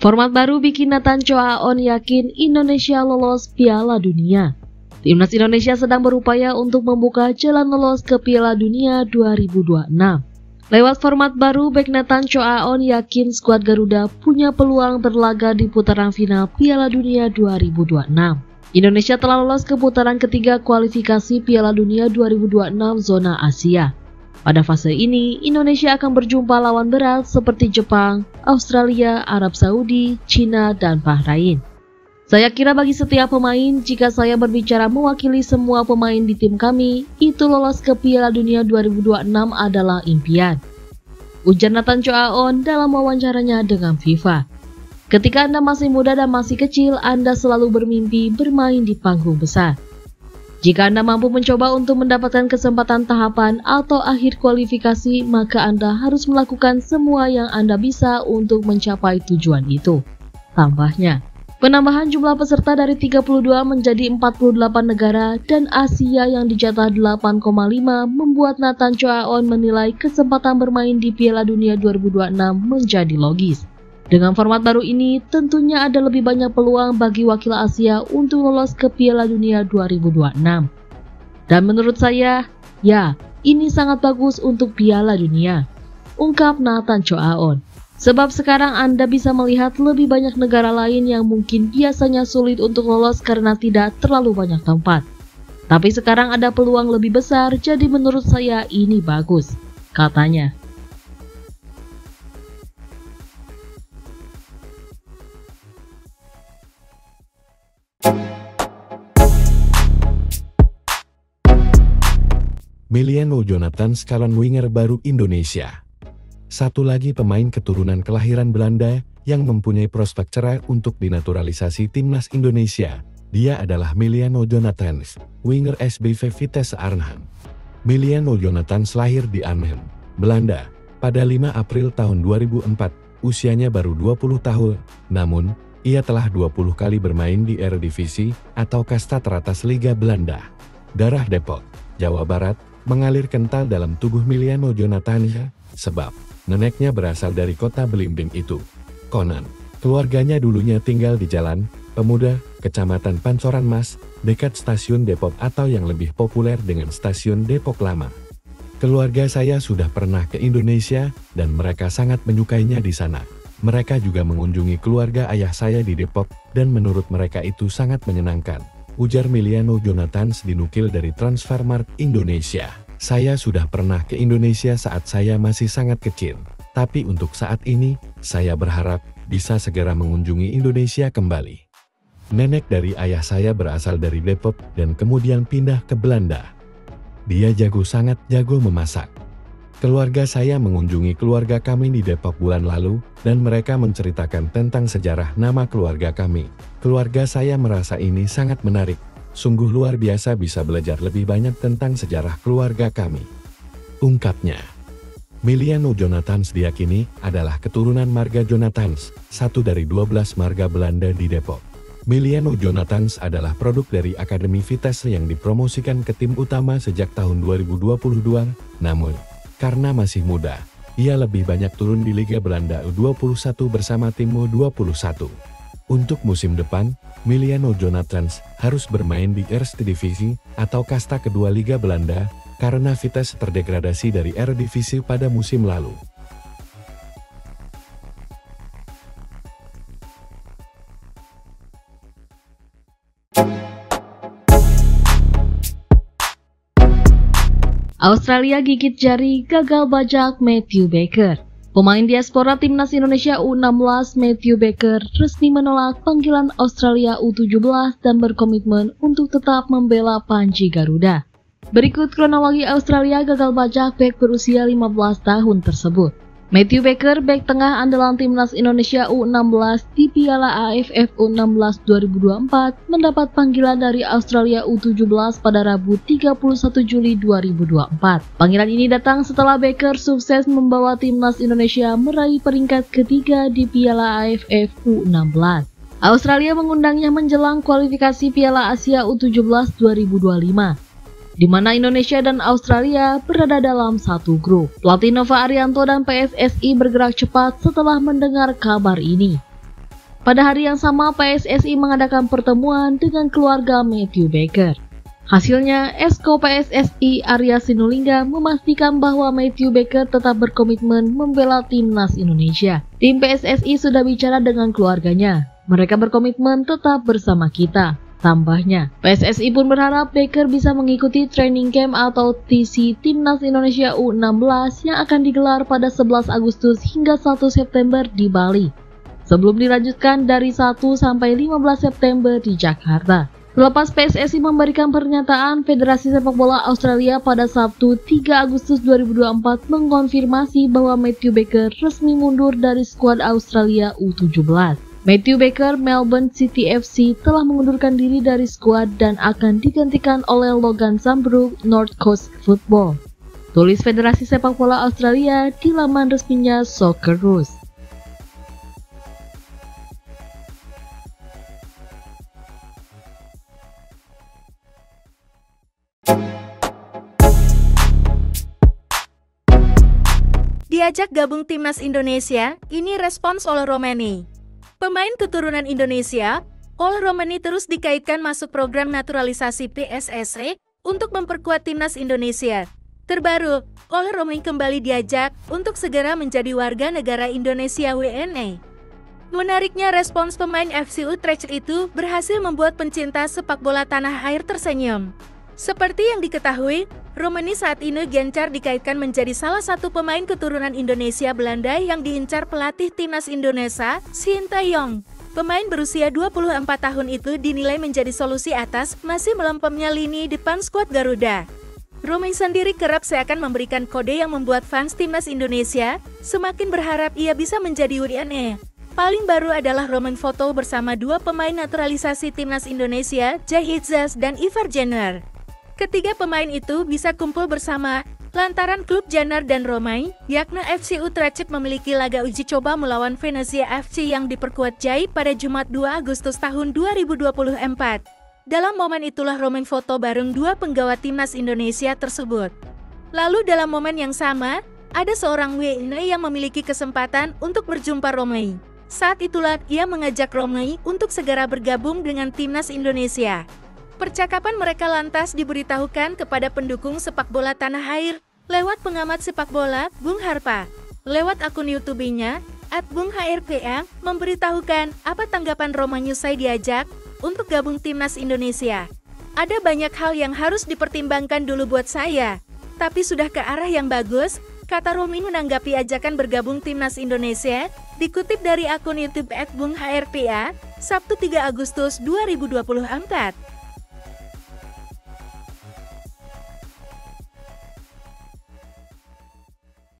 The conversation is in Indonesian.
Format baru bikin Nathan Choaon yakin Indonesia lolos Piala Dunia. Timnas Indonesia sedang berupaya untuk membuka jalan lolos ke Piala Dunia 2026. Lewat format baru, bek Nathan Choaon yakin skuad Garuda punya peluang berlaga di putaran final Piala Dunia 2026. Indonesia telah lolos ke putaran ketiga kualifikasi Piala Dunia 2026 zona Asia. Pada fase ini, Indonesia akan berjumpa lawan berat seperti Jepang, Australia, Arab Saudi, China, dan Bahrain. Saya kira bagi setiap pemain, jika saya berbicara mewakili semua pemain di tim kami, itu lolos ke Piala Dunia 2026 adalah impian. Ujar Nathan Choaon dalam wawancaranya dengan FIFA. Ketika Anda masih muda dan masih kecil, Anda selalu bermimpi bermain di panggung besar. Jika Anda mampu mencoba untuk mendapatkan kesempatan tahapan atau akhir kualifikasi, maka Anda harus melakukan semua yang Anda bisa untuk mencapai tujuan itu. Tambahnya, penambahan jumlah peserta dari 32 menjadi 48 negara dan Asia yang dijatah 8,5 membuat Nathan Choaon menilai kesempatan bermain di Piala Dunia 2026 menjadi logis. Dengan format baru ini, tentunya ada lebih banyak peluang bagi wakil Asia untuk lolos ke Piala Dunia 2026. Dan menurut saya, ya, ini sangat bagus untuk Piala Dunia, ungkap Nathan Choaon. Sebab sekarang Anda bisa melihat lebih banyak negara lain yang mungkin biasanya sulit untuk lolos karena tidak terlalu banyak tempat. Tapi sekarang ada peluang lebih besar, jadi menurut saya ini bagus, katanya. Emiliano Jonathans calon winger baru Indonesia. Satu lagi pemain keturunan kelahiran Belanda yang mempunyai prospek cerah untuk dinaturalisasi timnas Indonesia. Dia adalah Emiliano Jonathans, winger SBV Vitesse Arnhem. Emiliano Jonathans lahir di Arnhem, Belanda, pada 5 April tahun 2004. Usianya baru 20 tahun, namun ia telah 20 kali bermain di Eredivisie atau kasta teratas Liga Belanda. Darah Depok, Jawa Barat, mengalir kental dalam tubuh Emiliano Jonathans, sebab neneknya berasal dari kota belimbing itu. Konon, keluarganya dulunya tinggal di Jalan Pemuda, Kecamatan Pancoran Mas, dekat stasiun Depok atau yang lebih populer dengan stasiun Depok Lama. Keluarga saya sudah pernah ke Indonesia dan mereka sangat menyukainya di sana. Mereka juga mengunjungi keluarga ayah saya di Depok dan menurut mereka itu sangat menyenangkan. Ujar Emiliano Jonathans dinukil dari Transfermarkt Indonesia. Saya sudah pernah ke Indonesia saat saya masih sangat kecil. Tapi untuk saat ini, saya berharap bisa segera mengunjungi Indonesia kembali. Nenek dari ayah saya berasal dari Depok dan kemudian pindah ke Belanda. Dia sangat jago memasak. Keluarga saya mengunjungi keluarga kami di Depok bulan lalu, dan mereka menceritakan tentang sejarah nama keluarga kami. Keluarga saya merasa ini sangat menarik. Sungguh luar biasa bisa belajar lebih banyak tentang sejarah keluarga kami, ungkapnya. Emiliano Jonathans diyakini adalah keturunan marga Jonathans, satu dari 12 marga Belanda di Depok. Emiliano Jonathans adalah produk dari Akademi Vitesse yang dipromosikan ke tim utama sejak tahun 2022, namun karena masih muda, ia lebih banyak turun di Liga Belanda U21 bersama tim U21. Untuk musim depan, Emiliano Jonathans harus bermain di Eerste Divisie atau kasta kedua Liga Belanda karena Vitesse terdegradasi dari Eredivisie pada musim lalu. Australia gigit jari, gagal bajak Matthew Baker. Pemain diaspora timnas Indonesia U16 Matthew Baker resmi menolak panggilan Australia U17 dan berkomitmen untuk tetap membela Panji Garuda. Berikut kronologi Australia gagal bajak bek berusia 15 tahun tersebut. Matthew Baker, bek tengah andalan timnas Indonesia U16 di Piala AFF U16 2024, mendapat panggilan dari Australia U17 pada Rabu 31 Juli 2024. Panggilan ini datang setelah Baker sukses membawa timnas Indonesia meraih peringkat ketiga di Piala AFF U16. Australia mengundangnya menjelang kualifikasi Piala Asia U17 2025. Di mana Indonesia dan Australia berada dalam satu grup. Pelatih Nova Arianto dan PSSI bergerak cepat setelah mendengar kabar ini. Pada hari yang sama, PSSI mengadakan pertemuan dengan keluarga Matthew Baker. Hasilnya, Esko PSSI Arya Sinulinga memastikan bahwa Matthew Baker tetap berkomitmen membela timnas Indonesia. Tim PSSI sudah bicara dengan keluarganya. Mereka berkomitmen tetap bersama kita. Tambahnya, PSSI pun berharap Baker bisa mengikuti training camp atau TC Timnas Indonesia U16 yang akan digelar pada 11 Agustus hingga 1 September di Bali, sebelum dilanjutkan dari 1 sampai 15 September di Jakarta. Selepas PSSI memberikan pernyataan, Federasi Sepak Bola Australia pada Sabtu 3 Agustus 2024 mengkonfirmasi bahwa Matthew Baker resmi mundur dari skuad Australia U17. Matthew Baker Melbourne City FC telah mengundurkan diri dari skuad dan akan digantikan oleh Logan Sambrook North Coast Football, tulis Federasi Sepak Bola Australia di laman resminya Socceroos. Diajak gabung timnas Indonesia, ini respons oleh Romani. Pemain keturunan Indonesia, Cole Romani terus dikaitkan masuk program naturalisasi PSSI untuk memperkuat timnas Indonesia. Terbaru, Cole Romani kembali diajak untuk segera menjadi warga negara Indonesia WNA. Menariknya, respons pemain FC Utrecht itu berhasil membuat pencinta sepak bola tanah air tersenyum. Seperti yang diketahui, Romani saat ini gencar dikaitkan menjadi salah satu pemain keturunan Indonesia Belanda yang diincar pelatih timnas Indonesia, Sintayong. Pemain berusia 24 tahun itu dinilai menjadi solusi atas masih melempemnya lini depan skuad Garuda. Romani sendiri kerap seakan memberikan kode yang membuat fans timnas Indonesia semakin berharap ia bisa menjadi WNA. Paling baru adalah Romani foto bersama dua pemain naturalisasi timnas Indonesia, Zahid Zaz dan Ivar Jenner. Ketiga pemain itu bisa kumpul bersama lantaran klub Jenner dan Romani, yakni FC Utrecht memiliki laga uji coba melawan Venezia FC yang diperkuat Jai pada Jumat 2 Agustus tahun 2024. Dalam momen itulah Romani foto bareng dua penggawa timnas Indonesia tersebut. Lalu dalam momen yang sama, ada seorang WNA yang memiliki kesempatan untuk berjumpa Romani. Saat itulah ia mengajak Romani untuk segera bergabung dengan timnas Indonesia. Percakapan mereka lantas diberitahukan kepada pendukung sepak bola tanah air lewat pengamat sepak bola, Bung Harpa. Lewat akun YouTube-nya, @BungHRPA, memberitahukan apa tanggapan Romani usai diajak untuk gabung timnas Indonesia. Ada banyak hal yang harus dipertimbangkan dulu buat saya, tapi sudah ke arah yang bagus, kata Romani menanggapi ajakan bergabung timnas Indonesia, dikutip dari akun YouTube @BungHRPA, Sabtu 3 Agustus 2024.